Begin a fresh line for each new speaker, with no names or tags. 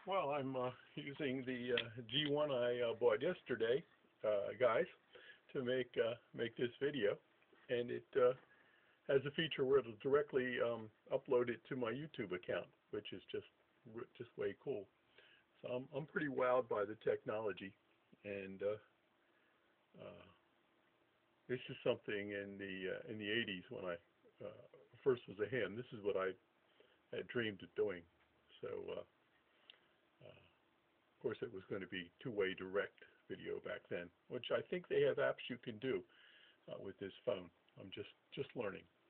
Well, I'm using the G1 I bought yesterday, guys, to make this video, and it has a feature where it'll directly upload it to my YouTube account, which is just way cool. So I'm pretty wowed by the technology, and this is something in the 80s when I first was a ham. This is what I had dreamed of doing. So. Of course, it was going to be two-way direct video back then, which I think they have apps you can do with this phone. I'm just learning.